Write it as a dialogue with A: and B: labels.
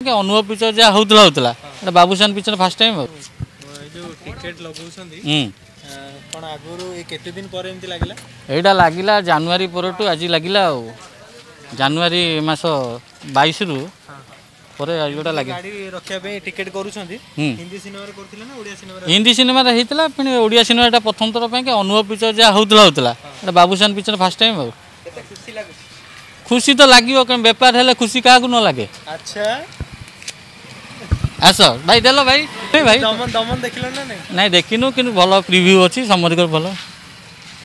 A: अनुभव पिक्चर जहाँ होता Babushan picture fast time
B: ticket लगौछंदी कोन आगुरु केते दिन पर एमती लागिला
A: एटा लागिला जनवरी परटू आज लागिला जनवरी मास 22 रु पर एटा लागे
B: गाड़ी रखिया पे टिकेट करूछंदी हिंदी सिनेमा रे करथिले ना ओडिया सिनेमा रे
A: हिंदी सिनेमा रे हेतला फिर ओडिया सिनेमा टा प्रथम थर पे अनुभव पिक्चर जहाँ होता बाबूशान पिक्चर फास्ट टाइम
B: केते खुशी लागो
A: खुशी तो लगे कहीं बेपार हेले खुशी क्या न लगे
B: अच्छा
A: आस भाई देलो भाई भाई
B: दमन दमन देखिलो ना
A: नहीं देखिनु कि भल प्रिव्यू अच्छी समरिकर भल